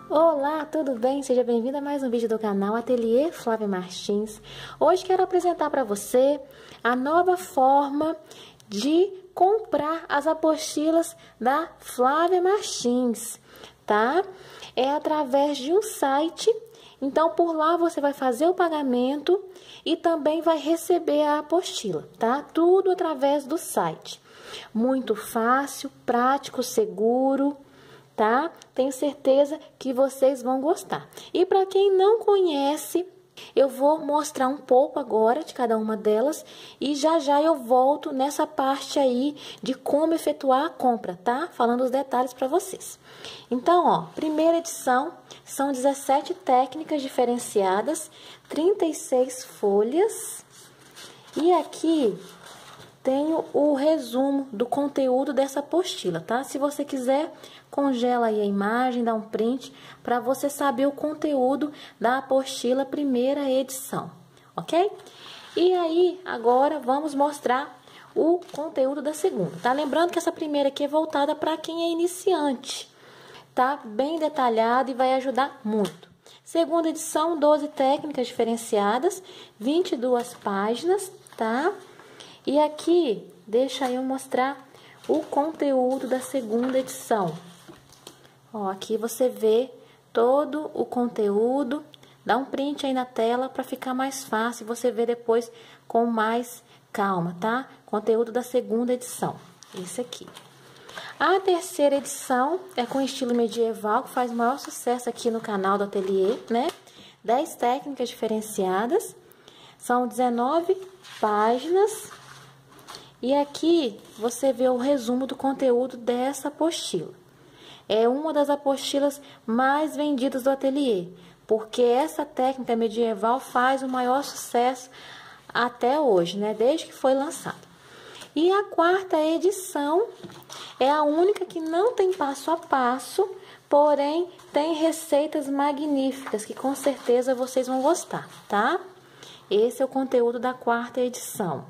Olá, tudo bem? Seja bem-vindo a mais um vídeo do canal Ateliê Flávia Martins. Hoje quero apresentar para você a nova forma de comprar as apostilas da Flávia Martins, tá? É através de um site, então por lá você vai fazer o pagamento e também vai receber a apostila, tá? Tudo através do site. Muito fácil, prático, seguro, tá? Tenho certeza que vocês vão gostar. E para quem não conhece, eu vou mostrar um pouco agora de cada uma delas e já já eu volto nessa parte aí de como efetuar a compra, tá? Falando os detalhes para vocês. Então, ó, primeira edição são 17 técnicas diferenciadas, 36 folhas. E aqui tenho o resumo do conteúdo dessa apostila, tá? Se você quiser, congela aí a imagem, dá um print para você saber o conteúdo da apostila primeira edição, ok? E aí, agora vamos mostrar o conteúdo da segunda, tá? Lembrando que essa primeira aqui é voltada para quem é iniciante, tá? Bem detalhado e vai ajudar muito. Segunda edição, 12 técnicas diferenciadas, 22 páginas, tá? E aqui, deixa eu mostrar o conteúdo da segunda edição. Ó, aqui você vê todo o conteúdo, dá um print aí na tela para ficar mais fácil e você ver depois com mais calma, tá? Conteúdo da segunda edição, esse aqui. A terceira edição é com estilo medieval, que faz o maior sucesso aqui no canal do Ateliê, né? 10 técnicas diferenciadas, são 19 páginas. E aqui você vê o resumo do conteúdo dessa apostila. É uma das apostilas mais vendidas do ateliê, porque essa técnica medieval faz o maior sucesso até hoje, né? Desde que foi lançada. E a quarta edição é a única que não tem passo a passo, porém tem receitas magníficas que com certeza vocês vão gostar, tá? Esse é o conteúdo da quarta edição.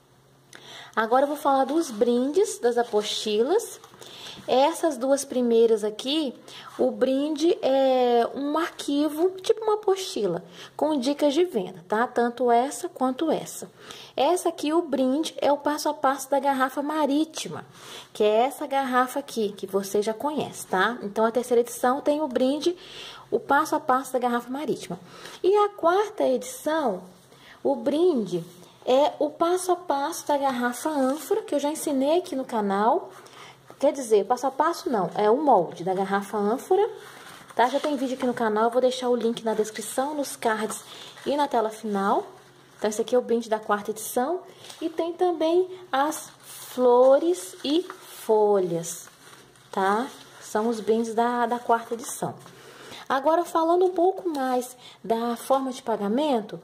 Agora eu vou falar dos brindes das apostilas. Essas duas primeiras aqui, o brinde é um arquivo, tipo uma apostila, com dicas de venda, tá? Tanto essa quanto essa. Essa aqui, o brinde, é o passo a passo da garrafa marítima, que é essa garrafa aqui, que você já conhece, tá? Então, a terceira edição tem o brinde, o passo a passo da garrafa marítima. E a quarta edição, o brinde é o passo a passo da garrafa ânfora, que eu já ensinei aqui no canal. Quer dizer, passo a passo não, é o molde da garrafa ânfora, tá? Já tem vídeo aqui no canal, eu vou deixar o link na descrição, nos cards e na tela final. Então, esse aqui é o brinde da quarta edição. E tem também as flores e folhas, tá? São os brindes da quarta edição. Agora, falando um pouco mais da forma de pagamento,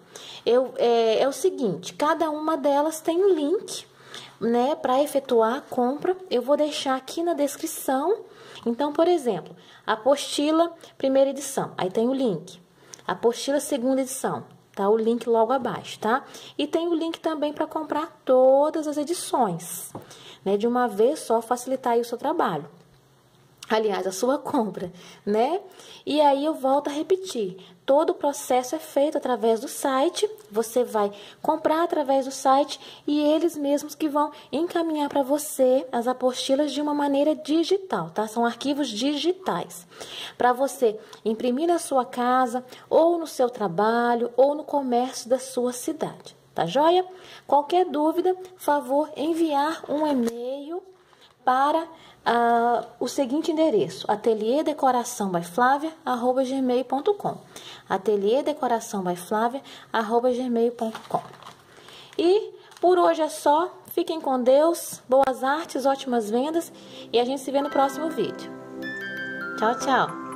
é o seguinte, cada uma delas tem um link, né, para efetuar a compra. Eu vou deixar aqui na descrição. Então, por exemplo, apostila primeira edição, aí tem o link. Apostila segunda edição, tá o link logo abaixo, tá? E tem o link também para comprar todas as edições, né, de uma vez só, facilitar aí o seu trabalho. Aliás, a sua compra, né? E aí eu volto a repetir, todo o processo é feito através do site, você vai comprar através do site e eles mesmos que vão encaminhar para você as apostilas de uma maneira digital, tá? São arquivos digitais, para você imprimir na sua casa, ou no seu trabalho, ou no comércio da sua cidade, tá joia? Qualquer dúvida, favor enviar um e-mail para o seguinte endereço, atelierdecoraçãobyflavia@gmail.com, atelierdecoraçãobyflavia@gmail.com. E por hoje é só, fiquem com Deus, boas artes, ótimas vendas e a gente se vê no próximo vídeo. Tchau, tchau!